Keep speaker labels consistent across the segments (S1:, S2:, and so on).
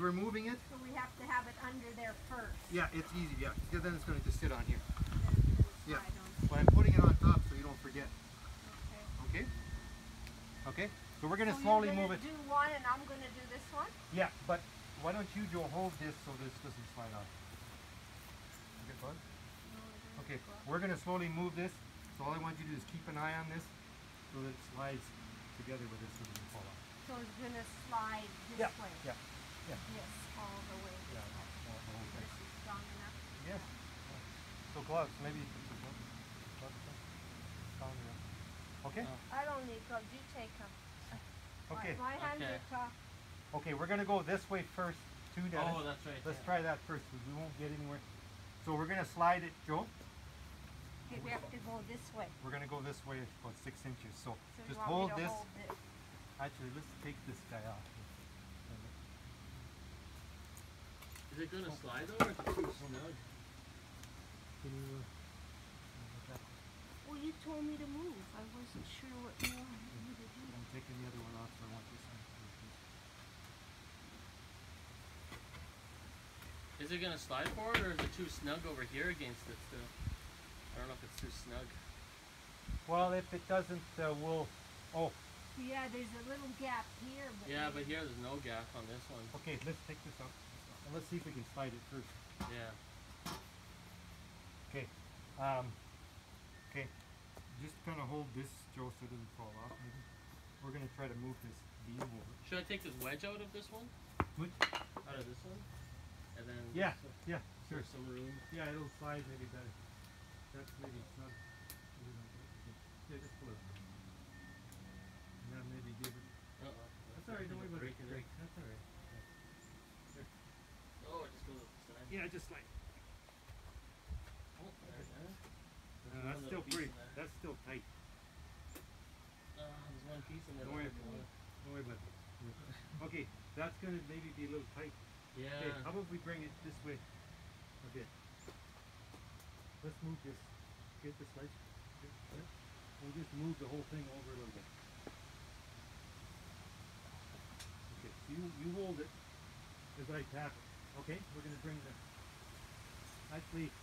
S1: we're moving it.
S2: So we have to have it under there first.
S1: Yeah, it's easy. Yeah, because then it's going to just sit on here.
S2: Yeah.
S1: But I'm putting it on top so you don't forget.
S2: Okay.
S1: Okay. Okay. So we're going to
S2: So
S1: slowly
S2: you're
S1: move
S2: gonna
S1: it.
S2: do one, and I'm going to do this one.
S1: Yeah, but why don't you, Joe, hold this so this doesn't slide off. Okay, bud? Okay, we're going to slowly move this. So all I want you to do is keep an eye on this so that it slides together with this so it doesn't fall off.
S2: So it's going to slide this way.
S1: Yeah. Yeah.
S2: Yes, all the way.
S1: Yeah. The whole thing.
S2: This is strong enough.
S1: Yes. So gloves, maybe put some gloves. Strong enough. Okay?
S2: I don't need gloves. You take them.
S1: Okay.
S2: My hands are tough.
S1: Okay, we're gonna go this way first too, Dennis.
S3: Oh, that's right.
S1: Let's try that first because we won't get anywhere. So we're gonna slide it, Joe.
S2: Okay, we have to go this way.
S1: We're gonna go this way about 6 inches. So
S2: So
S1: just
S2: you want
S1: hold
S2: me to
S1: this.
S2: hold this.
S1: Actually, let's take this guy off.
S3: Is it gonna slide though, or is it too snug?
S1: Can you?
S2: Well, you told me to move. I wasn't sure what you wanted me to do.
S1: I'm taking the other one off, so I want this one.
S3: Is it gonna slide forward, or is it too snug over here against it still? I don't know if it's too snug.
S1: Well, if it doesn't, we'll. Oh,
S2: Yeah, there's a little gap here. But
S3: Yeah, but here there's no gap on this one.
S1: okay. Let's take this out. And let's see if we can slide it first.
S3: Yeah.
S1: Okay. Okay. Just kind of hold this, Joe, so it doesn't fall off. Maybe. We're gonna try to move this beam over.
S3: Should I take this wedge out of this one?
S1: Which?
S3: Out of this one? And then
S1: Yeah.
S3: this one?
S1: Yeah.
S3: So
S1: Sure.
S3: some room.
S1: Yeah, it'll slide maybe better. That's maybe snug. Yeah, just pull it. And then maybe give it.
S3: Uh-oh.
S1: That's alright, don't worry about it.
S3: Breaking
S1: Break. That's alright.
S3: Oh, it just goes up the side.
S1: Yeah, just like.
S3: Oh, there it is. There's
S1: that's
S3: one
S1: still
S3: little piece
S1: pretty.
S3: in there.
S1: That's still tight.
S3: There's one piece in there.
S1: Don't worry.
S3: that doesn't work.
S1: Don't worry about it. Okay, that's gonna maybe be a little tight.
S3: Yeah.
S1: Okay, how about we bring it this way a bit? Let's move this. Get this light. We'll just move the whole thing over a little bit. Okay, so you hold it as I tap it. Okay, we're gonna bring the. Actually,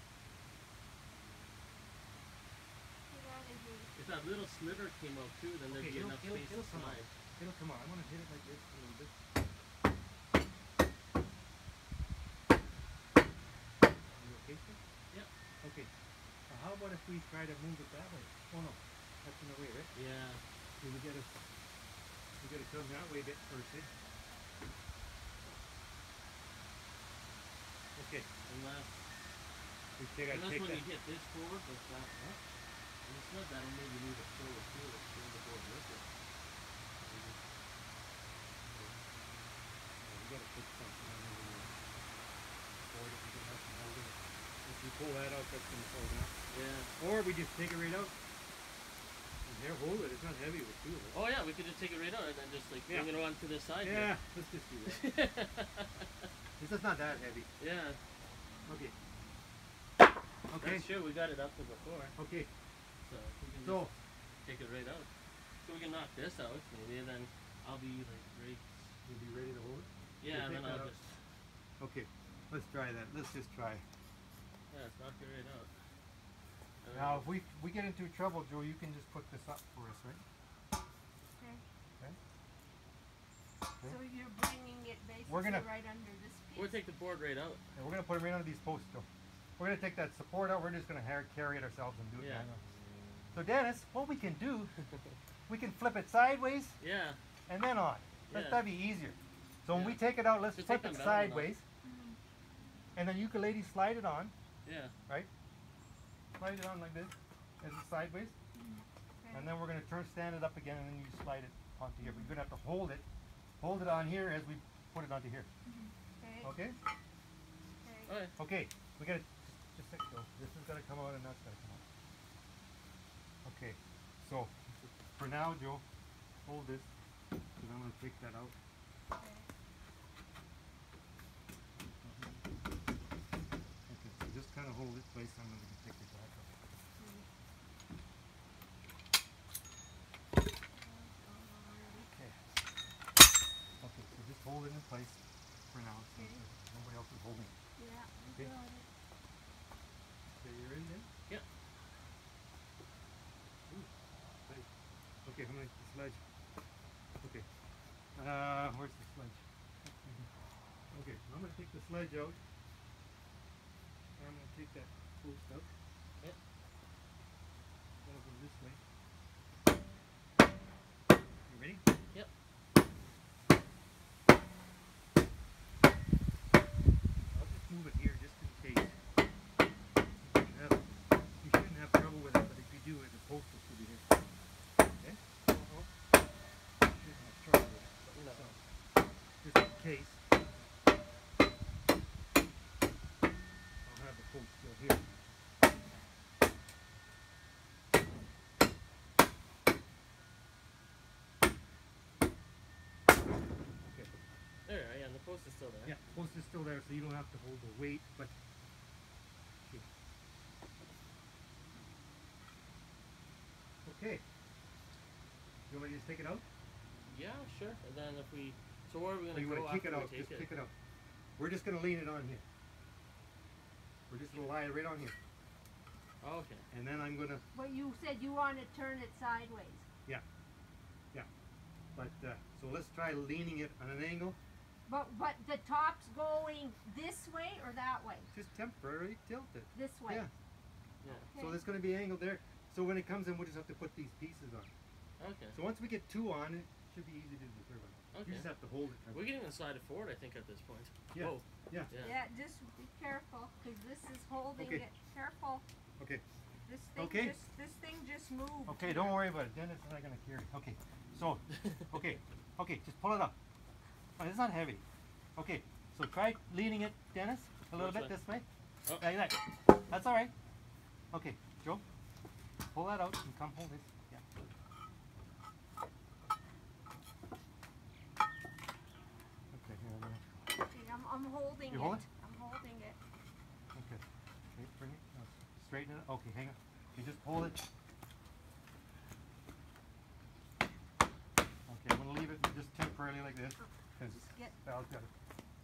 S3: If that little sliver came out too, then there'd
S1: okay,
S3: be enough space to
S1: it'll come out.
S3: slide.
S1: It'll come out. I want to hit it like this a little bit. You okay, sir?
S3: Yep.
S1: Okay. How about if we try to move it that way? Oh no, that's in the way, right?
S3: Yeah.
S1: So we gotta come that way a bit first, eh? Okay.
S3: Unless
S1: Take
S3: when
S1: that.
S3: you hit this forward with that, and it's not that'll maybe move it forward too, let's pull the board with it.
S1: We gotta put something on the board if we can have some holding it. If you pull that out, that's gonna fall down.
S3: Yeah.
S1: Or we just take it right out. And there, hold it. It's not heavy with two of it.
S3: Oh yeah, we could just take it right out and then just like bring it on to this side
S1: Yeah, let's just do that.
S3: here.
S1: This is not that heavy.
S3: Yeah.
S1: Okay.
S3: That's true, we got it up to before.
S1: Okay.
S3: So we can
S1: So
S3: just take it right out. So we can knock this out maybe, and then I'll be like right.
S1: you'll be ready to hold it?
S3: Yeah, and
S1: take
S3: then
S1: that
S3: I'll
S1: out.
S3: just
S1: Okay. Let's try that. Let's just try.
S3: yeah, let's knock it right out.
S1: Now, if we get into trouble, Joe, you can just put this up for us, right?
S2: Okay.
S1: Okay.
S2: So you're bringing it basically
S1: We're gonna-
S2: right under this piece.
S3: We'll take the board right out.
S1: And we're gonna put it right under these posts, Joe. We're gonna take that support out. We're just gonna carry it ourselves and do it.
S3: Yeah.
S1: manually. So Dennis, what we can do, we can flip it sideways
S3: Yeah.
S1: and then on.
S3: Yeah.
S1: That'd be easier. So when we
S3: Yeah.
S1: take it out, let's
S3: Just
S1: flip
S3: take
S1: it
S3: them down and
S1: sideways, and then you can lady slide it on,
S3: Yeah.
S1: right? Slide it on like this, as it's sideways,
S2: Okay.
S1: and then we're gonna stand it up again, and then you slide it onto here. But you're gonna have to hold it on here as we put it onto here.
S2: Okay.
S1: Okay?
S2: Okay.
S3: Alright.
S1: Okay. We gotta just let go. This is gonna come out, and that's gonna come out. Okay. So for now, Joe, hold this, because I'm gonna take that out.
S2: Okay.
S1: Okay, so just kind of hold it place. I'm going to take it back up. Okay. Okay, so just hold it in place for now.
S2: Okay.
S1: Nobody else is holding it.
S2: Yeah, I
S1: Okay.
S2: got it.
S1: Okay, you ready then?
S3: Yep.
S1: Ooh, right. Okay, I'm gonna take the sledge. Okay. Where's the sledge? Okay, I'm gonna take the sledge out. I'm gonna take that post out.
S3: Yep.
S1: Gotta go this way. You ready?
S3: Yep.
S1: I'll just move it here just in case. You shouldn't have trouble with it, but if you do, the post will still be here. Okay? You shouldn't have trouble with it.
S3: No.
S1: So, just in case, I'll have the post still here. Okay.
S3: There, yeah, and the post is still there.
S1: Yeah, post is still there, so you don't have to hold the weight, but okay. Okay. You want me to just take it out?
S3: Yeah, sure. And then if we, so where are we
S1: Or
S3: gonna
S1: you
S3: go
S1: want to kick
S3: after
S1: it out?
S3: we
S1: Just
S3: take
S1: kick
S3: it?
S1: it out. We're just gonna lean it on here. We're just gonna lie it right on here,
S3: Oh, okay.
S1: and then I'm gonna,
S2: But you said you want to turn it sideways.
S1: but so let's try leaning it on an angle.
S2: But the top's going this way or that way?
S1: Just temporarily tilt it.
S2: This way.
S1: Yeah.
S3: Yeah.
S1: So there's gonna be angled there. So when it comes in, we'll just have to put these pieces on.
S3: Okay.
S1: So once we get two on, it should be easy to do the third one.
S3: Okay.
S1: You just have to hold it.
S3: We can even slide it forward, I think, at this point.
S1: Yeah.
S3: Whoa.
S1: Yeah.
S3: Yeah.
S2: Yeah, just be careful because this is holding
S1: Okay.
S2: it. Careful.
S1: Okay.
S2: This thing
S1: Okay.
S2: this thing just moved.
S1: Okay, don't worry about it. Dennis is not gonna carry. Okay. So, okay, just pull it up. Oh, it's not heavy. Okay, so try leaning it, Dennis, a little
S3: Which
S1: bit
S3: way?
S1: this way.
S3: Oh.
S1: Like that. That's all right. Okay, Joe, pull that out and come hold it. Yeah. Okay, here I'm gonna.
S2: Okay, I'm holding
S1: You
S2: it.
S1: hold it?
S2: I'm holding it.
S1: Okay. Okay, bring it. Straighten it. Okay, hang on. You just hold it. Okay, I'm gonna leave it just temporarily like this because
S2: Get-
S1: Val's got it.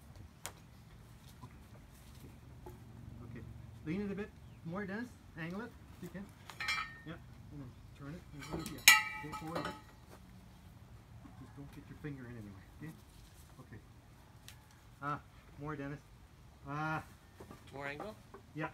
S1: Okay. Lean it a bit more, Dennis. Angle it if you can. Yep. And then turn it. And go forward a bit. Just don't get your finger in anywhere. Okay. Okay. More, Dennis.
S3: More angle?
S1: Yeah.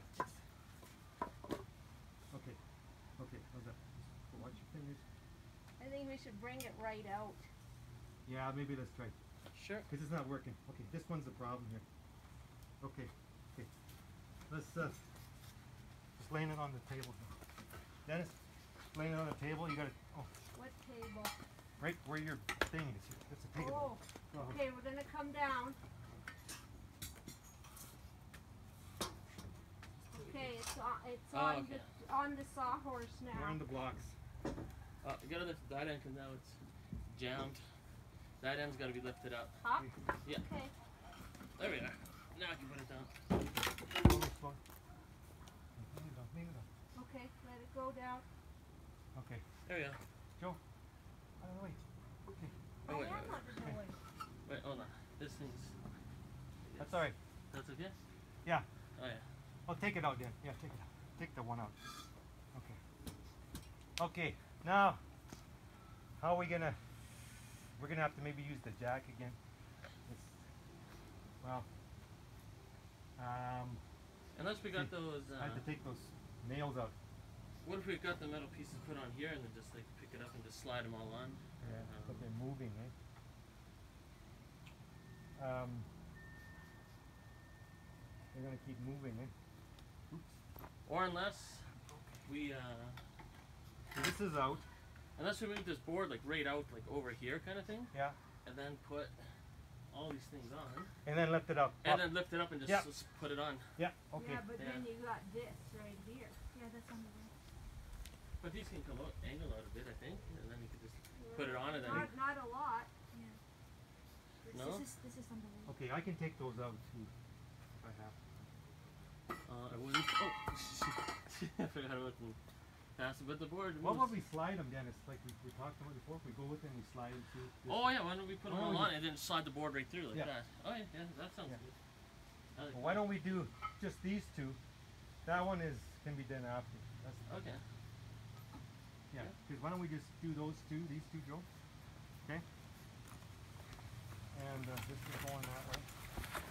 S1: Okay. Okay. How's that? Just watch your fingers.
S2: I think we should bring it right out.
S1: Yeah, maybe let's try.
S3: Sure.
S1: Because it's not working. Okay, this one's the problem here. Okay. Okay. Let's just laying it on the table. Dennis, laying it on the table. You gotta. Oh,
S2: What table?
S1: right where your thing is. That's a table.
S2: Oh.
S1: Go ahead.
S2: Okay, we're gonna come down. Okay, it's
S3: Oh,
S2: on
S3: okay.
S2: on the sawhorse
S1: We're
S2: now.
S1: on the blocks.
S3: You gotta lift that end because now it's jammed. That end's gotta be lifted up.
S2: Up?
S3: Yeah.
S2: Okay.
S3: There we are. Now I can put it down.
S1: Slowly, slowly. Lean it on, lean it on.
S2: Okay, let it go down.
S1: Okay.
S3: There we go.
S1: Joe, out of the way. Okay.
S3: Oh, wait,
S2: I am
S3: wait,
S2: on the way.
S3: Wait, hold on. This thing's.
S1: That's all right.
S3: That's okay?
S1: Yeah.
S3: Oh, yeah.
S1: Oh, take it out then. Yeah, take it out. Take the one out. Okay. Okay. Now, how are we gonna? We're gonna have to maybe use the jack again. It's, well,
S3: Unless we got those.
S1: I have to take those nails out.
S3: What if we got the metal pieces put on here and then just like pick it up and just slide them all on?
S1: Yeah, but they're moving, eh? They're gonna keep moving, eh? Oops.
S3: Or unless we
S1: So this is out.
S3: unless we move this board like right out like over here kind of thing,
S1: Yeah.
S3: and then put all these things on,
S1: And then lift it up.
S3: and
S1: Up.
S3: then lift it up and just
S1: Yeah.
S3: put it on.
S1: Yeah. Okay.
S2: Yeah, but then
S3: Yeah.
S2: you got this right here. Yeah, that's on the way.
S3: But these can come out angle out a bit, I think, and then you could just put it on and then.
S2: Not a lot.
S3: No?
S2: This is on the way.
S1: Okay, I can take those out too. If I have.
S3: I wouldn't. Oh, I forgot about the. pass it, but the board
S1: What
S3: moves.
S1: would we slide them, Dennis? Like we talked about before. If we go with it and we slide it through. This.
S3: Oh yeah, why don't we put them
S1: Why
S3: all
S1: don't we
S3: on and then slide the board right through like
S1: Yeah.
S3: that? Oh yeah, that sounds
S1: Yeah.
S3: good. I like
S1: Well, why
S3: that.
S1: don't we do just these two? That one can be done after. That's
S3: Okay.
S1: Yeah.
S3: Yeah.
S1: Because why don't we just do those two? These two, Joe. Okay. And this is going that way.